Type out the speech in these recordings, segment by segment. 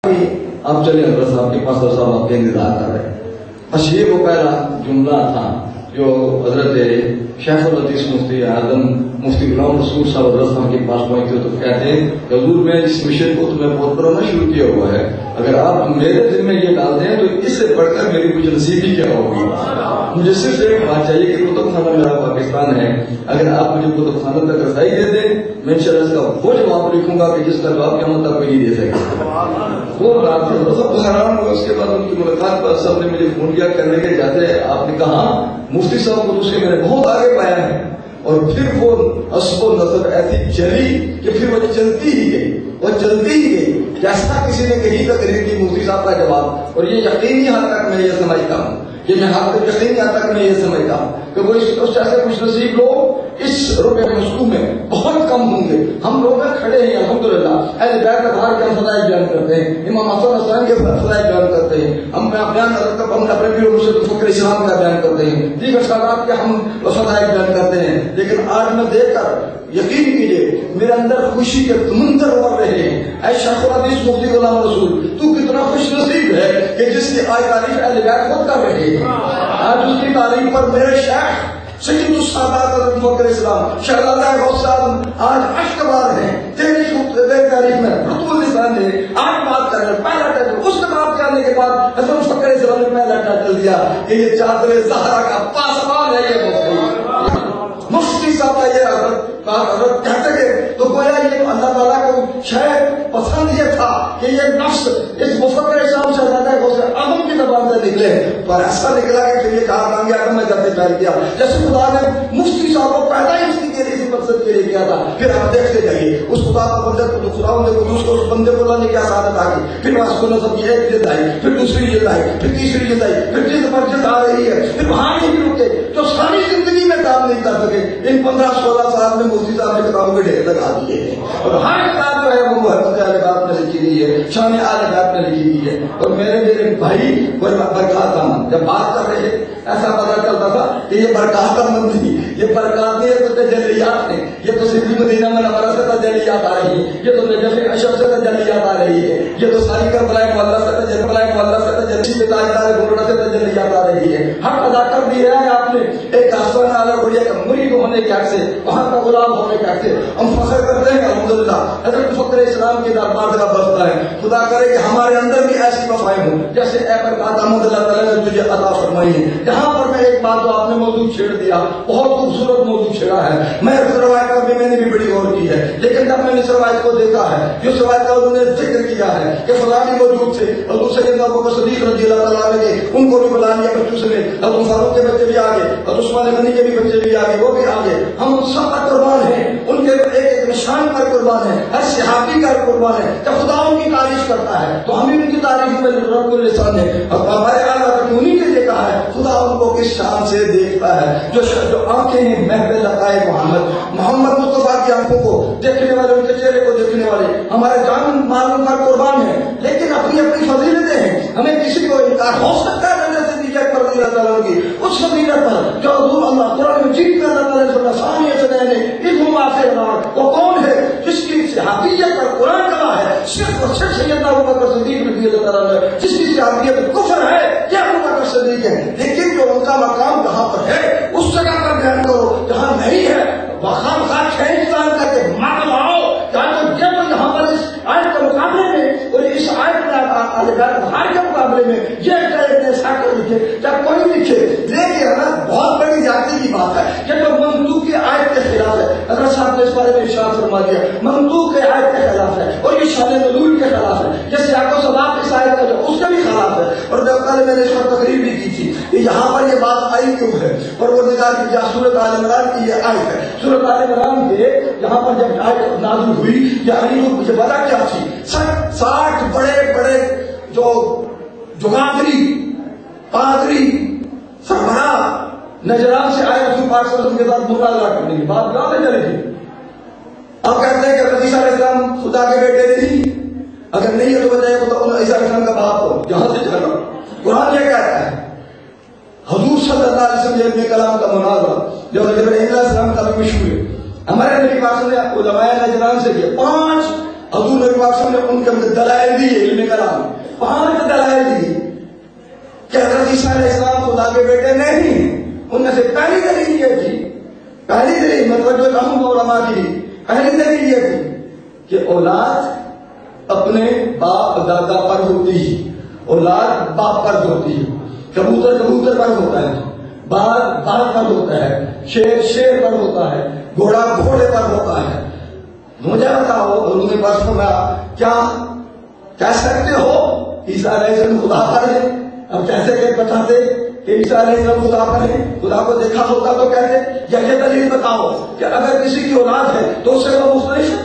آپ چلے حضرت صاحب کے پاس، حضرت صاحب آپ کے انتظار کر رہے ہیں۔ بس یہ وہ پہلا جملہ تھا جو حضرت شیخ الحدیث مفتی اعظم مفتی غلام رسول صاحب حضرت صاحب کے پاس پہنچتے تو کہتے ہیں کہ حضور میں جس مشن کو تمہیں بہت پرانا شروع کیا ہوا ہے، اگر آپ میرے دل میں یہ ڈال دیں تو اس سے بڑھ کر میری کچھ نصیبی کیا ہوگی۔ مجھے صرف ایک بات چاہیے کہ کتب خانہ میرا پاکستان ہے، اگر آپ مجھے کتب خانہ تک رسائی دے دیں میں انشاءاللہ اس کا وہ جواب لکھوں گا کہ جس کا جواب قیامت تک کوئی نہیں دے سکے۔ وہ رات سب حیران ہوا۔ اس کے بعد ان کی ملاقات پر سب نے مجھے فون کیا، کرنے کے جاتے آپ نے کہا مفتی صاحب کو دوسرے میں نے بہت آگے پایا ہے، اور پھر وہ عصب و نصب ایسی چلی کہ پھر وہ چلتی ہی گئی، وہ چلتی ہی گئی جیسا کسی نے کہی تقریر کی مفتی صاحب کا جواب۔ اور یہ یقینی حد تک میں یہ سمجھتا ہوں، یہ میں یقینی حد تک میں یہ سمجھتا ہوں کہ وہ اس ایسے کچھ نصیب لوگ اس ربع مسکو میں بہت کم ہوں گے۔ ہم لوگ کھڑے ہیں الحمدللہ، اہل بیت اطہار کے فضائل بیان کرتے ہیں، امام حسن حسین کے فضائل بیان کرتے ہیں، ہم بیان اپنے پیر مرشد فخر اسلام کا بیان کرتے ہیں، دیگر سادات کے ہم فضائل بیان کرتے ہیں، لیکن آج میں دیکھ کر یقین کیجیے میرے اندر خوشی کے سمندر ابھر رہے ہیں۔ اے شیخ الحدیث مفتی غلام رسول، تو کتنا خوش نصیب ہے کہ جس کی آج تعریف اہل بیت خود کر رہے ہیں۔ آج اس کی تعریف پر میرے شیخ سید السادات حضرت فخر اسلام شہزادہ غوث اعظم آج اشکبار ہیں۔ تیری تاریخ میں رتب الاسلام نے آج بات کر رہے پہلا ٹائٹل، اس کے بعد کرنے کے بعد حضرت فخر اسلام نے پہلا ٹائٹل دیا کہ یہ چادر زہرا کا پاسبان ہے یہ مفتی صاحب کا یہ حضرت کہتے گئے تو گویا یہ اللہ تعالیٰ کو شاید پسند یہ تھا کہ یہ نفس اس مفکر اسلام شہزادہ غوث اعظم کی زبان سے نکلے، پر ایسا نکلا کہ پھر یہ کہا کام گیا کہ میں جب سے پھیل گیا جیسے خدا نے مفتی صاحب کو پیدا ہی اسی کے لیے اسی مقصد کے لیے کیا تھا۔ پھر آپ دیکھتے جائیے اس خدا کا بندے کو خدا کو اس بندے کو اللہ نے کیا سعادت آ گئی، پھر وہاں کو نصب کی ایک جلد آئی، پھر دوسری جلد آئی، پھر تیسری جلد آئی، پھر جلد پر جلد آ رہی ہے، پھر وہاں نہیں رکے جو ساری زندگی میں کام نہیں کر سکے ان 15-16 سال میں مفتی صاحب نے کتابوں کے ڈھیر لگا دیے ہیں، اور ہر کتاب جو ہے وہ محبت اہل بیت میں لکھی گئی ہے، شان اہل بیت میں لکھی گئی ہے۔ اور میرے بھائی برکات احمد جب بات کر رہے ایسا پتا چلتا تھا کہ یہ برکات احمد نہیں، یہ برکات نہیں، یہ تو تجلیات ہیں، یہ تو صدیق مدینہ منورہ سے تجلیات آ رہی ہے، یہ تو نجف اشرف سے تجلیات آ رہی ہے، یہ تو ساری کربلا معلیٰ سے تجلی تاجدار گھوڑا سے تجلیات آ رہی ہے۔ حق ادا کر دیا ہے آپ نے ایک آسمان اعلیٰ بڑھیا کا مرید ہونے کے حق سے، وہاں کا غلام ہونے کے حق سے ہم فخر کرتے ہیں الحمدللہ۔ حضرت فخر اسلام کی دربار کا بستا ہے، خدا کرے کہ ہمارے اندر بھی ایسی وفائیں ہوں جیسے اے برکات احمد اللہ تعالیٰ نے تجھے عطا فرمائی ہے۔ یہاں پر میں ایک بات تو آپ نے موضوع چھیڑ دیا، بہت خوبصورت موضوع چھیڑا ہے، میں اس روایت کا میں نے بھی بڑی غور کی ہے، لیکن جب میں نے اس روایت کو دیکھا ہے جس روایت کا انہوں نے ذکر کیا ہے کہ فلانی موجود تھے، حضور سیدنا ابوبکر صدیق رضی اللہ تعالیٰ عنہ نے ان کو بھی بلا لیا بچوں سے، حضرت فاروق کے بچے بھی آگے، حضرت عثمان غنی کے بھی بچے بھی آگے، وہ بھی آگے، ہم ان سب پر قربان ہیں، ان کے ایک ایک نشان پر قربان ہے، ہر صحابی کا قربان ہے۔ جب خدا ان کی تعریف کرتا ہے تو ہم ان کی تعریف میں رب الرسان ہے، اور ہمارے اعلیٰ نے انہیں کے لیے کہا ہے خدا ان کو کس شان سے دیکھتا ہے جو آنکھیں ہیں محفل لقائے محمد مصطفیٰ کی آنکھوں کو دیکھنے والے، ان کے چہرے کو دیکھنے والے ہمارے جان معلوم کا قربان ہے، لیکن اپنی اپنی فضیلتیں ہیں، ہمیں کسی کو انکار ہو سکتا ہے پر رضی اللہ تعالیٰ کی اس فضیلت پر جو حضور اللہ قرآن مجید میں اللہ تعالیٰ نے ثانیہ سے کہنے اذن واسع اللہ، وہ کون ہے جس کی صحابیت پر قرآن کہا ہے صرف اور صرف سیدنا ابوبکر صدیق رضی اللہ تعالیٰ نے، جس کی صحابیت کفر ہے یہ ابوبکر صدیق ہے، لیکن جو ان کا مقام جہاں پر ہے اس جگہ پر بیان کرو جہاں نہیں ہے، وہاں خاص ہندوستان کر کے مت لاؤ جہاں جب یہاں پر اس آیت کے مقابلے میں اور اس آیت میں ہر کے مقابلے میں یہ ساکر لکھے یا کوئی لکھے، لیکن بہت بڑی زیادتی کی بات ہے یہ تو منطوق کی آیت کے خلاف ہے۔ حضرت صاحب نے اس بارے میں ارشاد فرما دیا منطوق کے آیت کے خلاف ہے اور یہ شان نزول کے خلاف ہے، یہ سیاق و سباق اس آیت کا جو اس کے بھی خلاف ہے۔ اور جب پہلے میں نے اس پر تقریر بھی کی تھی کہ یہاں پر یہ بات آئی کیوں ہے، اور وہ نگاہ کی سورۃ آل عمران کی یہ آیت ہے، سورۃ آل عمران کے یہاں پر جب آیت نازل ہوئی یہ وجہ کیا تھی، 60 بڑے بڑے جو جماعتری پادری سربراہ نجران سے آئے رسول پاک صلی اللہ علیہ وسلم کے ساتھ مناظرہ کرنے کی بات یاد ہے چلے گی۔ اب کہتے ہیں کہ عیسیٰ علیہ السلام خدا کے بیٹے نہیں، اگر نہیں ہے تو بتائیے خدا عیسیٰ علیہ السلام کا باپ ہو، جہاں سے چلا قرآن یہ کہتا ہے۔ حضور صلی اللہ علیہ وسلم علم کلام کا مناظرہ جو حضرت ابراہیم علیہ السلام کا بھی مشہور ہے، ہمارے نبی پاک نے علماء نجران سے کیا 5 حضور نبی پاک نے ان کے دلائل دیے علم کلام 5 دلائل دی کہ حضرت عیسیٰ علیہ السلام خدا کے بیٹے نہیں. ان میں سے پہلی دلیل یہ تھی، پہلی دلیل مطلب جو رحم علماء کی پہلی دلیل یہ تھی کہ اولاد اپنے باپ دادا پر ہوتی ہے، اولاد باپ پر ہوتی ہے. کبوتر کبوتر پر ہوتا ہے، باغ باغ پر ہوتا ہے، شیر شیر پر ہوتا ہے، گھوڑا گھوڑے پر ہوتا ہے. مجھے بتاؤ انہوں نے بس فرمایا کیا کہہ سکتے ہو عیسیٰ علیہ السلام خدا پر ہے؟ اب کیسے کہ بتاتے کہ عیسیٰ علیہ السلام خدا پر ہے؟ خدا کو دیکھا ہوتا تو کہتے. یا یہ دلیل بتاؤ کہ اگر کسی کی اولاد ہے تو اس سے وہ مختلف ہے.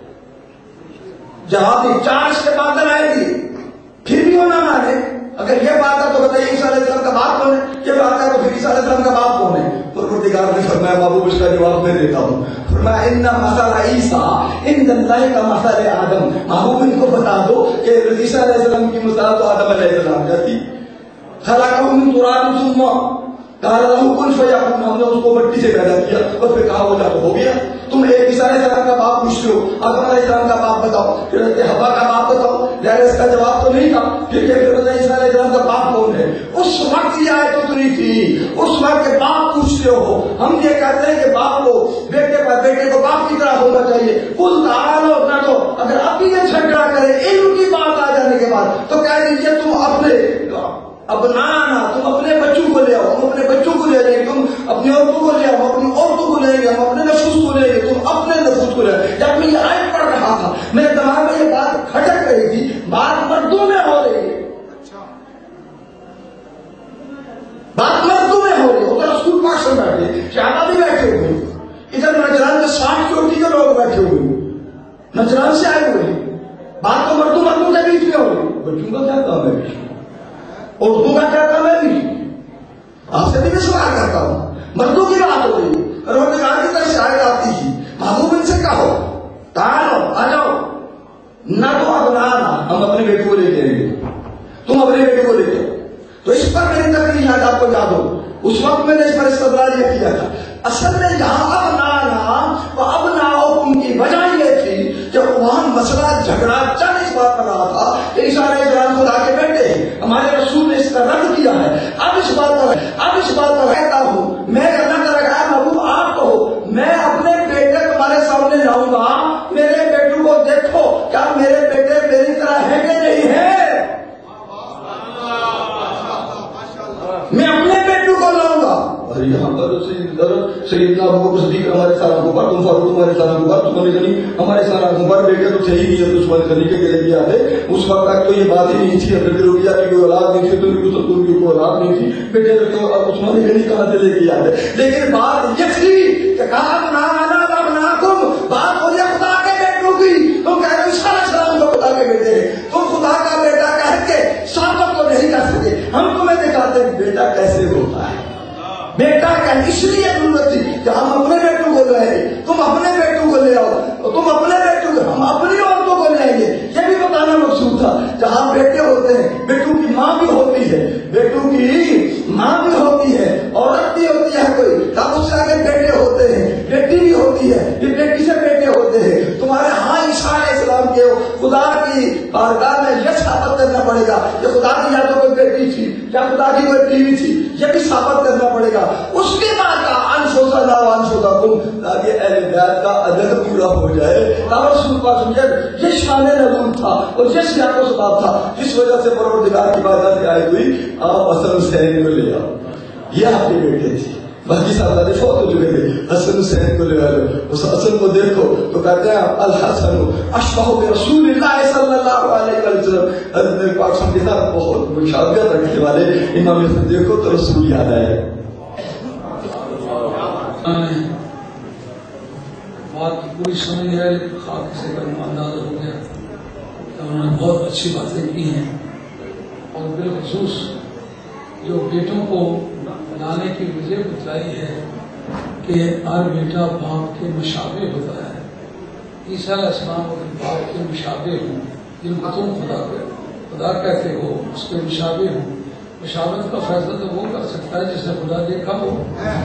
جواب دی 4 کے بعد دلائل دی، پھر بھی وہ نہ مانے. اگر یہ بات ہے تو بتائیے عیسیٰ علیہ السلام کا باپ کون ہے؟ یہ بات ہے تو پھر عیسیٰ علیہ السلام کا باپ کون ہے؟ پروردگار نے فرمایا محبوب اس کا جواب میں دیتا ہوں. فرمایا ان مثل عیسیٰ عند اللہ کا مثل آدم. محبوب ان کو بتا دو کہ عیسیٰ علیہ السلام کی مثال تو آدم علیہ السلام جاتی. خلقہ من تراب ثم قال له کن فیکون. ہم نے اس کو مٹی سے پیدا کیا اور پھر کہا ہو جا تو ہو گیا. تم ایک عیسیٰ علیہ السلام کا باپ پوچھتے ہو، آدم علیہ السلام کا باپ بتاؤ، پھر حوا کا باپ بتاؤ. لیکن اس کا جواب تو نہیں تھا. پھر عیسیٰ علیہ السلام کا باپ کون ہے؟ اس وقت یہ آیت اتری تھی، اس وقت کے باپ پوچھتے ہو. ہم یہ کہتے ہیں کہ باپ کو بیٹے کو باپ کی طرح ہونا چاہیے. کل تعالو نہ تو اگر اب یہ جھگڑا کرے علم کی بات آ جانے کے بعد تو کہہ دیجیے تم اپنے ابنانا، تم اپنے بچوں کو لے آؤ، ہم اپنے بچوں کو لے لیں، تم اپنی عورتوں کو لے آؤ، اپنی عورتوں کو لیں گے، ہم اپنے نفوس کو لیں گے، تم اپنے نفوس کو لے. جب میں یہ آیت پڑھ رہا تھا میرے دماغ میں یہ بات کھٹک رہی تھی، بات مردوں میں ہو رہی ہے، بات مردوں میں ہو رہی ہے. ادھر اسکول ماسٹر بیٹھے، شہادہ بھی بیٹھے ہوئے، ادھر نجران کے 60 چوٹی کے لوگ بیٹھے ہوئے، نجران سے آئے ہوئے. بات تو مردوں کے بیچ میں ہو رہی. بچوں کا کیا کام ہے بیچ میں؟ اردو کا کیا کام ہے بھی؟ آپ سے بھی میں سوال کرتا ہوں. مردوں کی بات ہو رہی ہے، پروردگار کی طرف سے آیت آتی ہے. محبوب ان سے کہو تعالو آ جاؤ، نہ تو ابنانا، ہم اپنے بیٹے کو لے کے آئیں گے، تم اپنے بیٹے کو لے کے. تو اس پر میری تقریر یاد آپ کو یاد ہو، اس وقت میں نے اس پر استدلال یہ کیا تھا. اصل میں یہاں ابنانا و ابناؤکم کی وجہ یہ تھی کہ وہاں مسئلہ جھگڑا چل اس بات پر رہا تھا کہ عیسیٰ علیہ السلام خدا کے بیٹے ہیں. ہمارے رسول نے اس کا رد کیا ہے. اب اس بات پر کہتا ہوں میں اللہ کا رکھا محبوب آپ کو میں اپنے بیٹے تمہارے سامنے لاؤں گا. میرے بیٹوں کو دیکھو، کیا میرے بیٹے میری طرح ہے کہ نہیں ہے؟ میں اپنے بیٹوں کو لاؤں گا. اور یہاں پر سیدنا ابوبکر صدیق ہمارے سارا گھر، تم فاروق ہمارے سارا گھر، عثمان غنی ہمارے سارا گھر. بیٹے تو تھے ہی نہیں، عثمان غنی کے گلے بھی آتے. اس وقت تک تو یہ بات ہی نہیں تھی. حضرت رقیہ کی کوئی اولاد نہیں تھی، تو ان کی کوئی اولاد نہیں تھی. بیٹے تو عثمان غنی کہاں سے لے کے آتے. لیکن بات یہ تھی کہ کہا بات ہو جائے خدا کے بیٹوں کی. تم کہہ رہے عیسیٰ علیہ السلام کو خدا کے بیٹے ہیں، تم خدا کا بیٹا کہہ کے ثابت تو نہیں کر سکتے. ہم تمہیں دکھاتے ہیں بیٹا کیسے ہوتا ہے. بیٹا کا اس لیے ضرورت تھی کہ ہم اپنے بیٹوں کو لائیں گے، تم اپنے بیٹوں کو لے آؤ، تم اپنے بیٹوں کو، ہم اپنی عورتوں کو لائیں گے. یہ بھی بتانا مقصود تھا. جہاں بیٹے ہوتے ہیں، بیٹوں کی ماں بھی ہوتی ہے، بیٹوں کی ماں بھی ہوتی ہے، عورت بھی ہوتی ہے کوئی. تب اس سے آگے بیٹے ہوتے ہیں، بیٹی بھی ہوتی ہے، یہ بیٹی سے بیٹے ہوتے ہیں. تمہارے ہاں عیسیٰ علیہ السلام کے خدا کی بارگاہ میں یہ ثابت کرنا پڑے گا کہ خدا کی یا تو کوئی بیٹی تھی یا خدا کی کوئی بیوی تھی. یہ بھی ثابت کرنا پڑے گا. اس کے بعد کا انشوزنا وانشوزا کم، تاکہ اہل بیت کا عدد پورا ہو جائے. رسول پاک سمجھے یہ شان نزول تھا اور یہ سیاق و سباب تھا جس وجہ سے پروردگار کی بارگاہ سے آئی ہوئی آپ حسن حسین کو لے آؤ. یہ آپ کے بیٹے تھے، باقی صاحب فوت ہو چکے تھے. حسن حسین کو لے آئے. اس حسن کو دیکھو تو کہتے ہیں الحسن اشبہ برسول اللہ صلی اللہ علیہ وسلم. حضرت پاک صاحب کے ساتھ بہت مشابہت رکھنے والے امام حسن دیکھو تو رسول یاد آئے. بات پوری سمجھ ہے، خاک سے کرنا اندازہ ہو گیا کہ انہوں نے بہت اچھی باتیں کی ہیں. اور بالخصوص جو بیٹوں کو لانے کی وجہ بتلائی ہے کہ ہر بیٹا باپ کے مشابہ ہوتا ہے. عیسیٰ علیہ السلام اگر باپ کے مشابہ ہوں، جن کو تم خدا کہتے ہو، اس کے مشابہ ہوں. مشابہت کا فیصلہ تو وہ کر سکتا ہے جس نے خدا دیکھا ہو.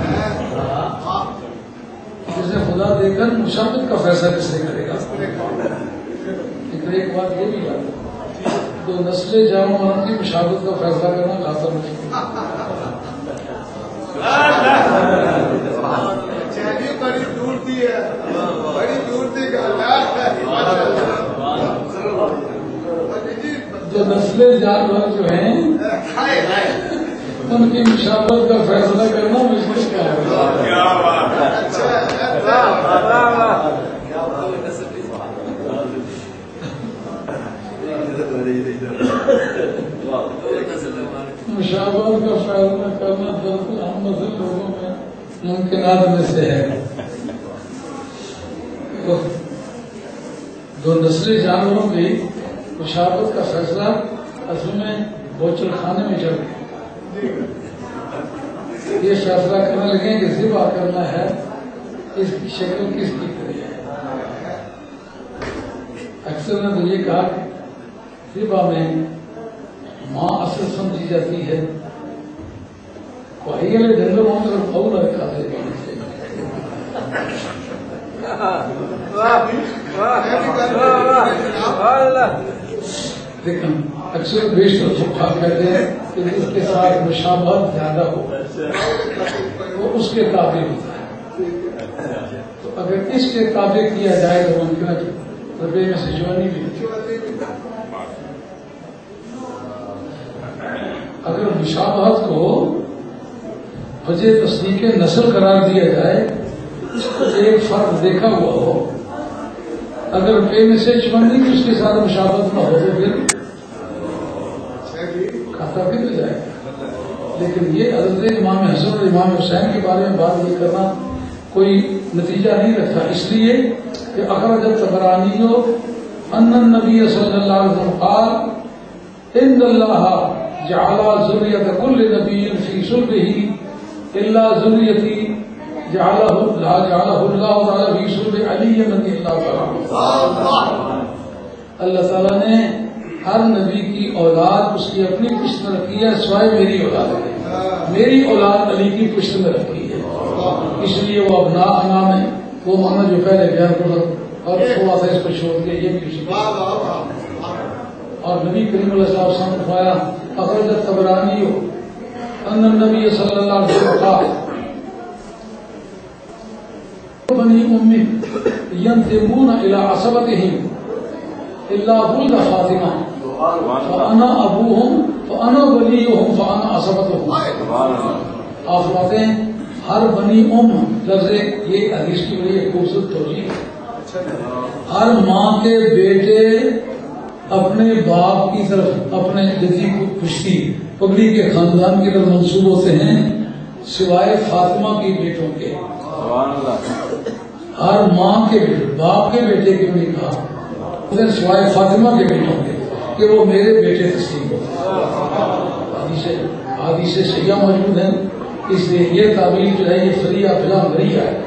جس نے خدا دیکھا مشابہت کا فیصلہ کس نے کرے گا. لیکن ایک بات یہ بھی یاد ہے تو نسل جانوروں کی مشابہت کا فیصلہ کرنا خاصا مشکل بڑی دور تھی ہے، بڑی دور تھی جو نسل جانور جو ہیں ان کی مشابہت کا فیصلہ کرنا مشکل کا مشابہت کا فیصلہ کرنا دراصل ہم مسلم لوگوں میں ممکنات میں سے ہے. دو نسلی جانوروں کی مشابہت کا فیصلہ اصل میں بوچل خانے میں چل گیا. یہ فیصلہ کرنے لگے کہ ذبح کرنا ہے اس کی شکل کس کی طرح ہے. اکثر نے تو یہ کہا کہ ذبح میں ماں اصل سمجھی جاتی ہے. کوئی جنگل میں پھول رکھا تھا لیکن اکثر بیشتر فقہا کہتے ہیں کہ اس کے ساتھ مشابہت زیادہ ہو وہ اس کے تابع ہوتا ہے. تو اگر اس کے تابع کیا جائے تو ممکن ہے ربے میں سے جوانی بھی اگر مشابہت کو وجہ تصدیق نسل قرار دیا جائے ایک فرق دیکھا ہوا ہو. اگر بے میں سے چمنی کی اس کے ساتھ مشابہت نہ ہو تو پھر کھاتا بھی ہو جائے گا. لیکن یہ حضرت امام حسن اور امام حسین کے بارے میں بات یہ کرنا کوئی نتیجہ نہیں رکھتا، اس لیے کہ اخرج الطبرانی ان النبی صلی اللہ علیہ وسلم قال ان اللہ جعل ذریۃ کل نبی فی صلبہ الا ذریتی جعلہ اللہ تعالی فی صلب علی رضی اللہ تعالی. اللہ تعالیٰ نے ہر نبی کی اولاد اس کی اپنی پشت میں رکھی ہے سوائے میری اولاد ہے. میری اولاد علی کی پشت میں رکھی ہے، اس لیے وہ ابنا میں وہ مانا جو پہلے بیان کرو اور تھوڑا سا اس کو چھوڑ کے یہ بھی اور نبی کریم علیہ السلام نے فرمایا اخرج الطبرانی ان النبی صلی اللہ علیہ وسلم قال بنی امی ينتمون الى عصبتهم الا ولد فاطمہ فانا ابوهم فانا وليهم فانا عصبتهم. آپ فرماتے ہیں ہر بنی لفظ یہ حدیث کی بڑی خوبصورت توجیہ ہے. ہر ماں کے بیٹے اپنے باپ کی طرف اپنے جدی خشکی پگڑی کے خاندان کی طرف منسوب ہوتے ہیں سوائے فاطمہ کی بیٹوں کے. ہر ماں کے بیٹے باپ کے بیٹے کے نہیں کہا سوائے فاطمہ کے بیٹوں کے کہ وہ میرے بیٹے تسلیم ہوتے. حدیث صحیحہ موجود ہیں. اس لیے یہ تعبیر جو ہے یہ فریہ بلا مریہ ہے.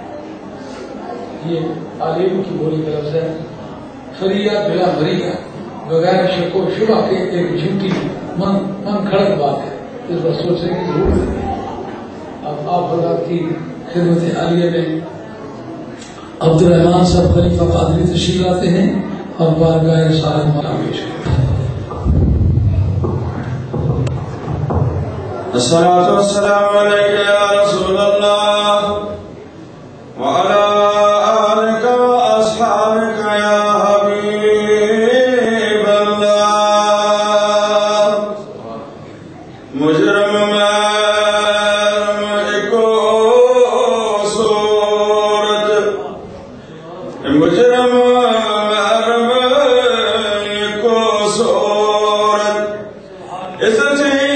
یہ عالم کی بولی کا لفظ ہے فریہ بلا مریہ بغیر شک و شبہ کے ایک جھوٹی من کھڑک بات ہے. اس پر سوچنے کی ضرورت ہے. اب آپ حضرات کی خدمت عالیہ میں عبد الرحمان صاحب خلیفہ قادری تشریف لاتے ہیں اور بارگاہ رسالت میں پیش کرتے ہیں. الصلاة والسلام عليك يا رسول الله وعلى آلك وأصحابك يا حبيب الله. مجرم میں کو صورت مجرم میں کو صورت اس